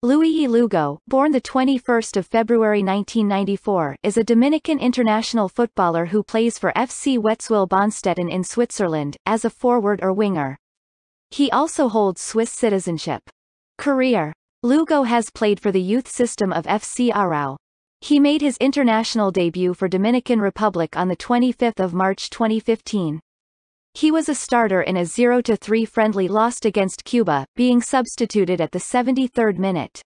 Luiyi Lugo, born the 21st of February 1994, is a Dominican international footballer who plays for FC Wetzuil Bonstetten in Switzerland, as a forward or winger. He also holds Swiss citizenship. Career. Lugo has played for the youth system of FC Arround. He made his international debut for Dominican Republic on 25 March 2015. He was a starter in a 0-3 friendly lost against Cuba, being substituted at the 73rd minute.